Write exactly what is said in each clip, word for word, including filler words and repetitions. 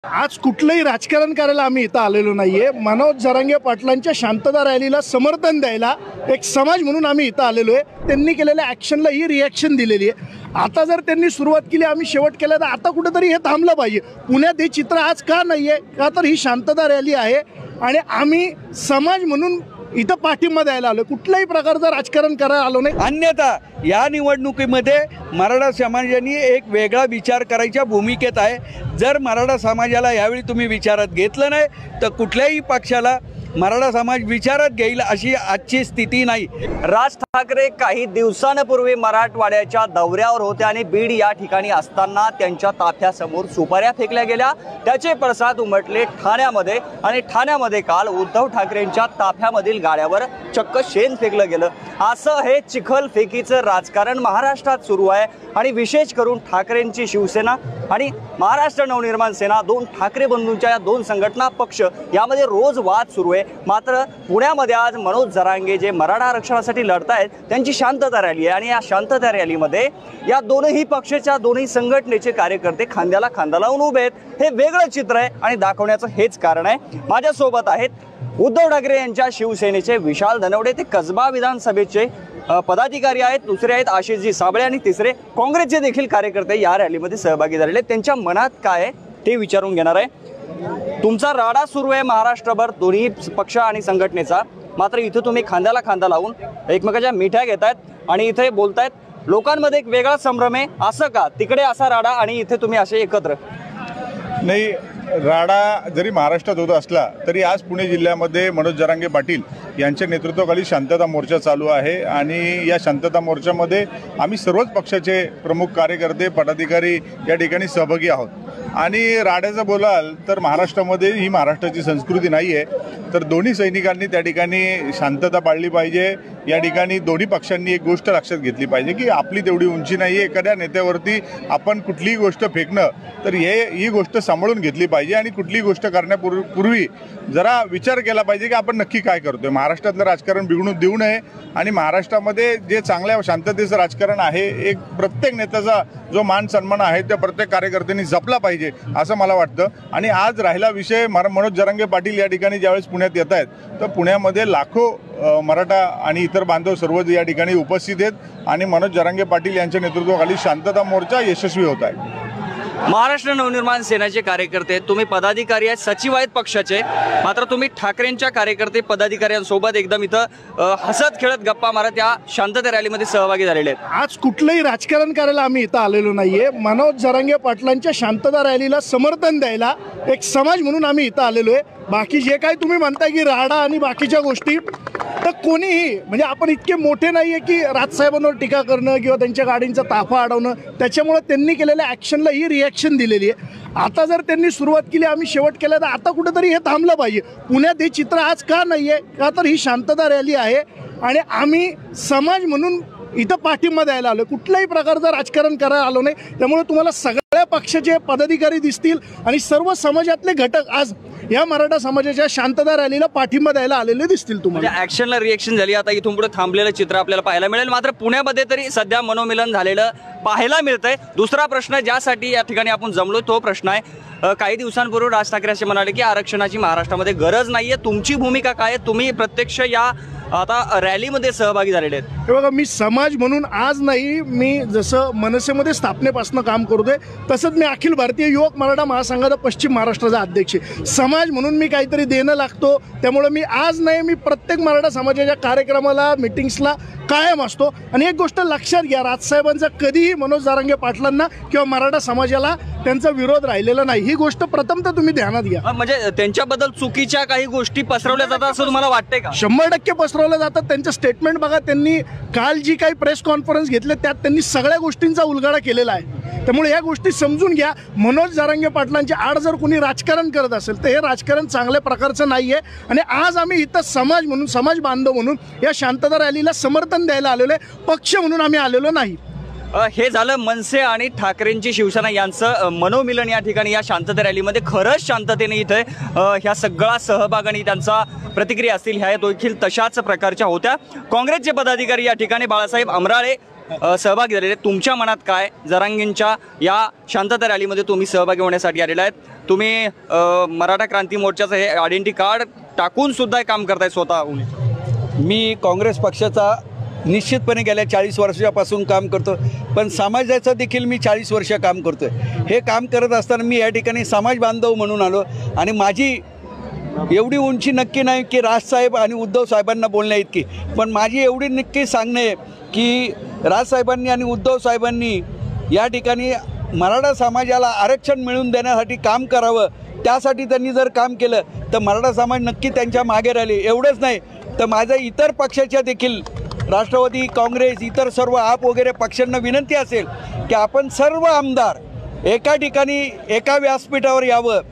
आज कुठलंही राजकारण करायला आम्ही इथं आलेलो नाहीये। मनोज जरांगे पाटलांच्या शांतता रॅलीला समर्थन द्यायला एक समाज म्हणून आम्ही इथं आलेलो आहे। त्यांनी केलेल्या ॲक्शनला ही रिॲक्शन दिलेली आहे। आता जर त्यांनी सुरुवात केली, आम्ही शेवट केला, तर आता कुठेतरी हे थांबलं पाहिजे। पुण्यात हे चित्र आज का नाहीये? का तर ही शांतता रॅली आहे आणि आम्ही समाज म्हणून इथं पाठिंबा द्यायला आलो, कुठल्याही प्रकारचं राजकारण करायला आलो नाही। अन्यथा या निवडणुकीमध्ये मराठा समाजाने एक वेगळा विचार करायच्या भूमिकेत आहे। जर मराठा समाजाला यावेळी तुम्ही विचारात घेतलं नाही तर कुठल्याही पक्षाला मराठा समाज विचारात घेईल अशी आजची स्थिती नाही। राज ठाकरे काही दिवसांपूर्वी मराठवाड्याच्या दौऱ्यावर होते आणि बीड या ठिकाणी असताना त्यांच्या ताफ्यासमोर सुपाऱ्या फेकल्या गेल्या, त्याचे पडसाद उमटले ठाण्यामध्ये आणि ठाण्यामध्ये काल उद्धव ठाकरेंच्या ताफ्यामधील गाड्यावर चक्क शेण फेकलं गेलं। असं हे चिखल फेकीचं राजकारण महाराष्ट्रात सुरू आहे आणि विशेष करून ठाकरेंची शिवसेना आणि महाराष्ट्र नवनिर्माण सेना, दोन ठाकरे बंधूंच्या या दोन संघटना पक्ष यामध्ये रोज वाद सुरू आहे। मात्र पुण्यामध्ये आज मनोज जरांगे जे मराठा आरक्षणासाठी लढतायत त्यांची शांतता रॅली आहे आणि या शांतता रॅलीमध्ये या दोनही पक्षाच्या दोन्ही संघटनेचे कार्यकर्ते खांद्याला खांदा लावून उभे आहेत। हे वेगळं चित्र आहे आणि दाखवण्याचं हेच कारण आहे। माझ्यासोबत आहेत उद्धव ठाकरे यांच्या शिवसेनेचे विशाल धनवडे, ते कसबा विधानसभेचे पदाधिकारी आहेत, दुसरे आहेत आशिषजी साबळे आणि तिसरे काँग्रेसचे देखील कार्यकर्ते या रॅलीमध्ये सहभागी झालेले। त्यांच्या मनात काय आहे ते विचारून घेणार आहे। तुमचा राडा सुरू आहे महाराष्ट्रभर दोन्ही पक्ष आणि संघटनेचा, मात्र इथे तुम्ही खांद्याला खांदा लावून एकमेकाच्या मिठ्या घेतायत आणि इथे बोलतायत, लोकांमध्ये एक वेगळा संभ्रम आहे। असं का? तिकडे असा राडा आणि इथे तुम्ही असे एकत्र नाही। राडा जरी महाराष्ट्रात होत असला तरी आज पुणे जिल्ह्यामध्ये मनोज जरांगे पाटील यांच्या नेतृत्वाखाली शांतता मोर्चा चालू आहे आणि या शांतता मोर्चामध्ये आम्ही सर्वच पक्षाचे प्रमुख कार्यकर्ते पदाधिकारी या ठिकाणी सहभागी आहोत। आणि राड्याचं बोलाल तर महाराष्ट्रामध्ये ही महाराष्ट्राची संस्कृती नाही आहे, तर दोन्ही सैनिकांनी त्या ठिकाणी शांतता पाळली पाहिजे। या ठिकाणी दोन्ही पक्षांनी एक गोष्ट लक्षात घेतली पाहिजे की आपली तेवढी उंची नाही आहे, एखाद्या नेत्यावरती आपण कुठलीही गोष्ट फेकणं तर हे ही गोष्ट सांभाळून घेतली पाहिजे आणि कुठलीही गोष्ट करण्यापूर्वी पूर्वी जरा विचार केला पाहिजे की आपण नक्की काय करतोय। महाराष्ट्रातलं राजकारण बिघडून देऊ नये आणि महाराष्ट्रामध्ये जे चांगल्या शांततेचं राजकारण आहे, एक प्रत्येक नेत्याचा जो मान सन्मान आहे त्या प्रत्येक कार्यकर्त्यांनी जपला पाहिजे असं मला वाटतं। आणि आज राहिला विषय मनोज जरांगे पाटील या ठिकाणी ज्यावेळेस पुण्यात येत आहेत तर पुण्यामध्ये लाखो मराठा आणि इतर बांधव सर्व या ठिकाणी उपस्थित आहेत आणि मनोज जरांगे पाटील यांच्या नेतृत्वाखाली शांतता मोर्चा यशस्वी होत आहे। महाराष्ट्र नवनिर्माण सेनेचे कार्यकर्ते, तुम्ही पदाधिकारी आहेत, सचिव आहेत पक्षाचे, मात्र तुम्ही ठाकरेंच्या कार्यकर्ते पदाधिकाऱ्यांसोबत एकदम इथं हसत खेळत गप्पा मारत या शांतता रॅलीमध्ये सहभागी झालेले आहेत। आज कुठलंही राजकारण करायला आम्ही इथं आलेलो नाहीये। मनोज जरांगे पाटलांच्या शांतता रॅलीला समर्थन द्यायला एक समाज म्हणून आम्ही इथं आलेलो आहे। बाकी जे काही तुम्ही म्हणताय की राडा आणि बाकीच्या गोष्टी, तर कोणीही म्हणजे आपण इतके मोठे नाहीये की राजसाहेबांवर टीका करणं किंवा त्यांच्या गाडींचा ताफा अडवणं, त्याच्यामुळे त्यांनी केलेल्या ॲक्शनला ही रिॲक्शन दिलेली आहे। आता जर त्यांनी सुरुवात केली, आम्ही शेवट केला, तर आता कुठेतरी हे थांबलं पाहिजे। पुण्यात हे चित्र आज का नाहीये? का तर ही शांतता रॅली आहे आणि आम्ही समाज म्हणून इथं पाठिंबा द्यायला आलो, कुठल्याही प्रकारचं राजकारण करायला आलो नाही। त्यामुळे तुम्हाला सगळ्या पक्षाचे पदाधिकारी दिसतील आणि सर्व समाजातले घटक आज या मराठा समाजाच्या शांतता रॅलीला पाठिंबा द्यायला आलेले दिसतील तुम्हाला। ॲक्शनला रिॲक्शन झाली, आता इथून पुढे थांबलेलं चित्र आपल्याला पाहायला मिळेल। मात्र पुण्यामध्ये तरी सध्या मनोमिलन झालेलं पाहायला मिळतंय। दुसरा प्रश्न ज्यासाठी या ठिकाणी आपण जमलो तो प्रश्न आहे, काही दिवसांपूर्वी राज ठाकरे असे म्हणाले की आरक्षणाची महाराष्ट्रामध्ये गरज नाहीये, तुमची भूमिका काय आहे? तुम्ही प्रत्यक्ष या आता रॅलीमध्ये सहभागी झालेले आहेत। हे बघा, मी समाज म्हणून आज नाही, मी जसं मनसेमध्ये स्थापनेपासून काम करतोय तसंच मी अखिल भारतीय युवक मराठा महासंघाचा पश्चिम महाराष्ट्राचा अध्यक्ष आहे। समाज म्हणून मी काहीतरी देणं लागतो, त्यामुळे मी आज नाही, मी प्रत्येक मराठा समाजाच्या कार्यक्रमाला मीटिंग्सला कायम असतो। आणि एक गोष्ट लक्षात घ्या, राजसाहेबांचा कधीही मनोज जरांगे पाटलांना किंवा मराठा समाजाला त्यांचा विरोध राहिलेला नाही, ही गोष्ट प्रथमतः तुम्ही ध्यानात घ्या। म्हणजे त्यांच्याबद्दल चुकीच्या काही गोष्टी पसरवल्या जातात असं तुम्हाला वाटतंय का? शंभर टक्के पसरवल्या जातात। त्यांचं स्टेटमेंट बघा, त्यांनी काल जी काही प्रेस कॉन्फरन्स घेतले त्यात त्यांनी सगळ्या गोष्टींचा उलगडा केलेला आहे। त्यामुळे या गोष्टी समजून घ्या। मनोज जरांगे पाटलांच्या आड जर कोणी राजकारण करत असेल तर हे राजकारण चांगल्या प्रकारचं नाही आहे आणि आज आम्ही इथं समाज म्हणून, समाज बांधव म्हणून या शांतता रॅलीला समर्थन द्यायला आलेलो आहे, पक्ष म्हणून आम्ही आलेलो नाही। हे झालं मनसे आणि ठाकरेंची शिवसेना यांचं मनोमिलन या ठिकाणी या शांतता रॅलीमध्ये। खरंच शांततेने इथे ह्या सगळा सहभाग आणि त्यांचा प्रतिक्रिया असतील ह्या देखील तशाच प्रकारच्या होत्या। काँग्रेसचे पदाधिकारी या ठिकाणी बाळासाहेब अमराळे अ, सहभागी झालेले आहेत. तुमच्या मनात काय जरांगेंच्या या शांतता रॅलीमध्ये तुम्ही सहभागी होण्यासाठी आलेला आहेत? तुम्ही अ, मराठा क्रांती मोर्चाचं हे आयडेंटिटी कार्ड टाकून सुद्धा हे काम करताय स्वतःहून. मी काँग्रेस पक्षाचा निश्चितपणे गेल्या चाळीस वर्षापासून काम करतो, पण समाजाचं देखील मी चाळीस वर्ष काम करतो आहे. हे काम करत असताना मी या ठिकाणी समाज बांधव म्हणून आलो आणि माझी एवढी उंची नक्की नाही की राजसाहेब आणि उद्धव साहेबांना बोलण्या इतकी, पण माझी एवढी नक्की सांगणे आहे की राजसाहेबांनी आणि उद्धव साहेबांनी या ठिकाणी मराठा समाजाला आरक्षण मिळवून देण्यासाठी काम करावं. त्यासाठी त्यांनी जर काम केलं तर मराठा समाज नक्की त्यांच्या मागे राहिले. एवढंच नाही तर माझ्या इतर पक्षाच्या देखील राष्ट्रवादी, काँग्रेस, इतर सर्व आप वगैरे पक्षांना विनंती असेल की आपण सर्व आमदार एका ठिकाणी एका व्यासपीठावर यावं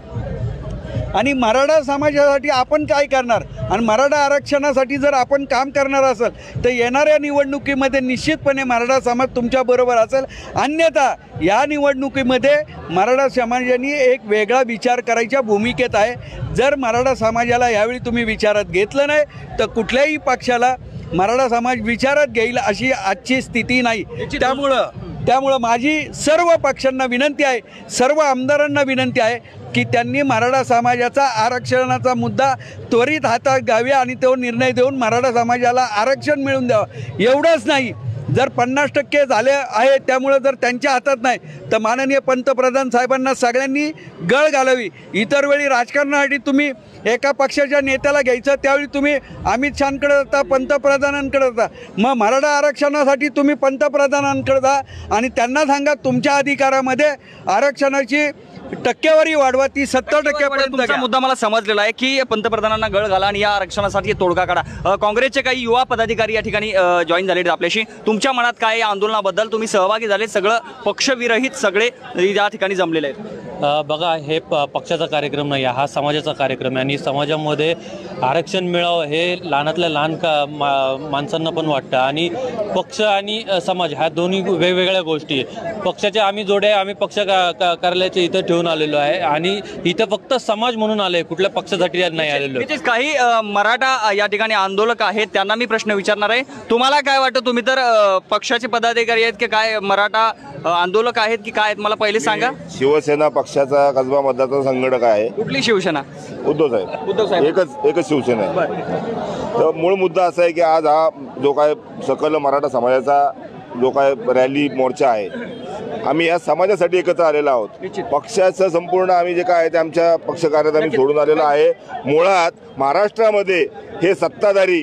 आणि मराठा समाजासाठी आपण काय करणार आणि मराठा आरक्षणासाठी जर आपण काम करणार असेल तर येणाऱ्या निवडणुकीमध्ये निश्चितपणे मराठा समाज तुमच्याबरोबर असेल. अन्यथा या निवडणुकीमध्ये मराठा समाजाने एक वेगळा विचार करायच्या भूमिकेत आहे. जर मराठा समाजाला यावेळी तुम्ही विचारात घेतलं नाही तर कुठल्याही पक्षाला मराठा समाज विचारात घेईल अशी आजची स्थिती नाही. त्यामुळं त्यामुळं माझी सर्व पक्षांना विनंती आहे, सर्व आमदारांना विनंती आहे की त्यांनी मराठा समाजाचा आरक्षणाचा मुद्दा त्वरित हातात घ्यावे आणि तो निर्णय देऊन मराठा समाजाला आरक्षण मिळवून द्यावं. एवढंच नाही, जर पन्नास टक्के झाले आहे त्यामुळं जर त्यांच्या हातात नाही तर माननीय पंतप्रधान साहेबांना सगळ्यांनी गळ घालावी. इतर वेळी राजकारणासाठी तुम्ही एका पक्षाच्या नेत्याला घ्यायचं, त्यावेळी तुम्ही अमित शहांकडे जाता, पंतप्रधानांकडे जाता. मग मराठा आरक्षणासाठी तुम्ही पंतप्रधानांकडे जा आणि त्यांना सांगा तुमच्या अधिकारामध्ये आरक्षणाची टक्केवारी वाढवा, ती सत्तर टक्क्यापर्यंत. तुमचा मुद्दा मला समजलेला आहे की पंतप्रधानांना गळ घाला आणि या आरक्षणासाठी तोडगा काढा. अ, काँग्रेसचे काही युवा पदाधिकारी या ठिकाणी जॉईन झालेले आहेत आपल्याशी. तुमच्या मनात काय या आंदोलनाबद्दल? तुम्ही सहभागी झाले, सगळं पक्षविरहित सगळे या ठिकाणी जमलेले आहेत. बघा, हे प पक्षाचा कार्यक्रम नाही, हा समाजाचा कार्यक्रम आहे आणि समाजामध्ये आरक्षण मिळावं हे लहानातल्या लहान का मा माणसांना पण वाटतं आणि पक्ष आणि समाज ह्या दोन्ही वेगवेगळ्या गोष्टी आहे. पक्षाचे आम्ही जोडे आम्ही पक्ष का, का कार्यालयाचे इथं ठेवून आलेलो आहे आणि इथं फक्त समाज म्हणून आले, कुठल्या पक्षासाठी नाही आलेलो. काही मराठा या ठिकाणी आंदोलक आहेत, त्यांना मी प्रश्न विचारणार आहे. तुम्हाला काय वाटतं? तुम्ही तर पक्षाचे पदाधिकारी आहेत की काय मराठा आंदोलक आहेत की काय आहेत? मला पहिले सांगा. शिवसेना पक्षाचा कसबा मतदार संघटक आहे. कुठली शिवसेना? उद्धव साहेब. उद्धव साहेब एकच एकच शिवसेना आहे. तर मूळ मुद्दा असा आहे की आज हा जो काय सकल मराठा समाजाचा जो काय रॅली मोर्चा आहे, आम्ही या समाजासाठी एकत्र आलेलो आहोत. पक्षाचं संपूर्ण आम्ही जे काय आहे ते आमच्या पक्ष कार्यात आम्ही सोडून आलेलो आहे. मुळात महाराष्ट्रामध्ये हे सत्ताधारी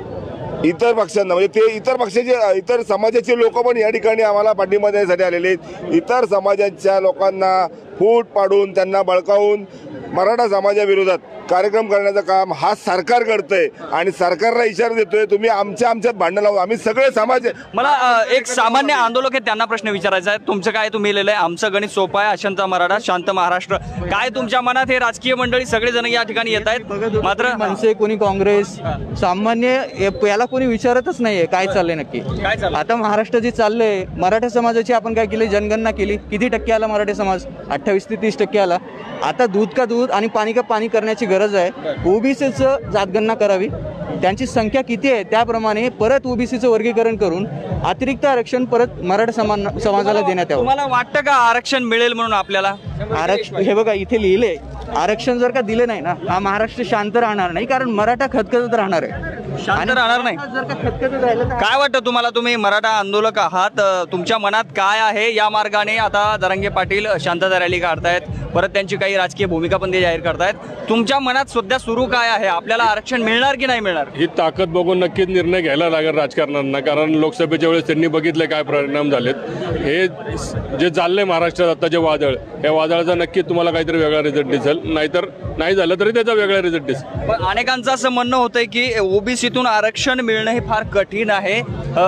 इतर पक्षांना म्हणजे ते इतर पक्षाचे इतर समाजाचे लोक पण या ठिकाणी आम्हाला पाठिंबा देण्यासाठी आलेले आहेत. इतर समाजाच्या लोकांना फूट पाडून त्यांना बळकावून मराठा समाजाविरोधात कार्यक्रम करण्याचं काम हा सरकार करतंय आणि सरकारला इशारा देतोय तुम्ही आमच्या आमच्यात भांडण लावू. आम्ही सगळे समाज. मला एक सामान्य आंदोलक आहे, त्यांना प्रश्न विचारायचा आहे. तुमचं काय तुम्ही लिहिलंय? आमचं गणित सोपं आहे, अशांत मराठा शांत महाराष्ट्र. काय तुमच्या मनात? हे राजकीय मंडळी सगळेजण या ठिकाणी येत आहेत, मात्र मनसे, कोणी काँग्रेस, सामान्य याला कोणी विचारतच नाहीये काय चाललंय नक्की. काय चाललं आता महाराष्ट्र जे चाललंय, मराठा समाजाची आपण काय केली, जनगणना केली. किती टक्के आला मराठा समाज? अठ्ठावीस ते तीस टक्के आला. आता दूध का दूध आणि पाणी का पाणी करण्याची गरज आहे. ओबीसीचं जातगणना करावी, त्यांची संख्या किती आहे त्याप्रमाणे परत ओबीसीचं वर्गीकरण करून अतिरिक्त आरक्षण परत मराठा समान समाजाला देण्यात यावं. तुम्हाला वाटतं का आरक्षण मिळेल म्हणून? आपल्याला आरक्षण हे बघा इथे लिहिले, आरक्षण जर का दिलं नाही ना, हा महाराष्ट्र शांत राहणार नाही, कारण मराठा खतखतत राहणार आहे. शांत राहणार नाही. जर का खतखतत राहिलं तर काय वाटतं तुम्हाला? तुम्ही मराठा आंदोलक आहात, तुमच्या मनात काय आहे? या मार्गाने आता जरांगे पाटील शांतता रॅली काढतायत, परत त्यांची काही राजकीय भूमिका पण ते जाहीर करतायत. तुमच्या मनात सध्या सुरू काय आहे? आपल्याला आरक्षण मिळणार की नाही मिळणार? ही ताकद बघून नक्कीच निर्णय घ्यायला लागेल राजकारण्यांना, कारण लोकसभेच्या वेळेस त्यांनी बघितले काय परिणाम झालेत. हे जे चाललंय महाराष्ट्रात आता जे वादळ, या वादळाचा नक्कीच तुम्हाला काहीतरी वेगळा रिझल्ट दिसेल, नाहीतर नाही झालं तरी त्याचा वेगळा रिझल्ट दिसेल. पण अनेकांचं असं म्हणणं होतंय की ओबीसीतून आरक्षण मिळणं हे फार कठीण आहे,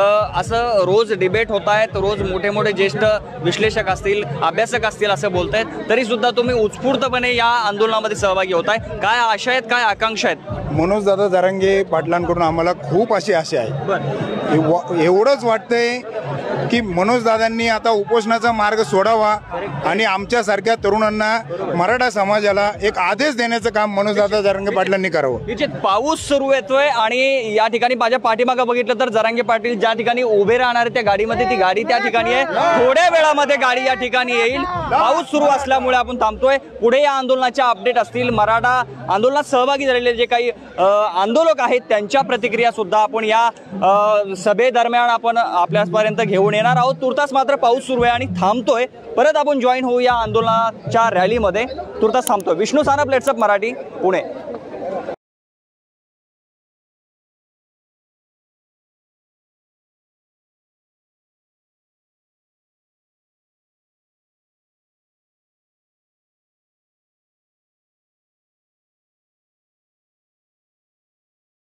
असं रोज डिबेट होत आहेत, रोज मोठे मोठे ज्येष्ठ विश्लेषक असतील, अभ्यासक असतील असं बोलतायत. तरी सुद्धा तुम्ही उत्स्फूर्तपणे या आंदोलनामध्ये सहभागी होताय. काय आशा आहेत, काय आकांक्षा आहेत? मनोज दादा जरांगे पाटलांकडून आम्हाला खूप अशी आशा आहे. एवढंच वाटतंय की मनोजदादांनी आता उपोषणाचा मार्ग सोडावा आणि आमच्यासारख्या तरुणांना मराठा समाजाला एक आदेश देण्याचं काम मनोजदादा जरांगे पाटलांनी करावं. निश्चित पाऊस सुरू येतोय आणि या ठिकाणी माझ्या पाठीमागं बघितलं तर जरांगे पाटील ज्या ठिकाणी उभे राहणार त्या गाडीमध्ये ती गाडी त्या ठिकाणी आहे. थोड्या वेळामध्ये गाडी या ठिकाणी येईल. पाऊस सुरू असल्यामुळे आपण थांबतोय. पुढे या आंदोलनाच्या अपडेट असतील. मराठा आंदोलनात सहभागी झालेले जे काही आंदोलक आहेत त्यांच्या प्रतिक्रिया सुद्धा आपण या सभेदरम्यान आपण आपल्यापर्यंत घेऊन येणार आहोत. तुर्तास मात्र पाऊस सुरू आहे आणि थांबतोय. परत आपण जॉईन होऊ या आंदोलनाच्या रॅलीमध्ये. तुर्तास थांबतोय. विष्णू सानप, लेट्सअप मराठी, पुणे.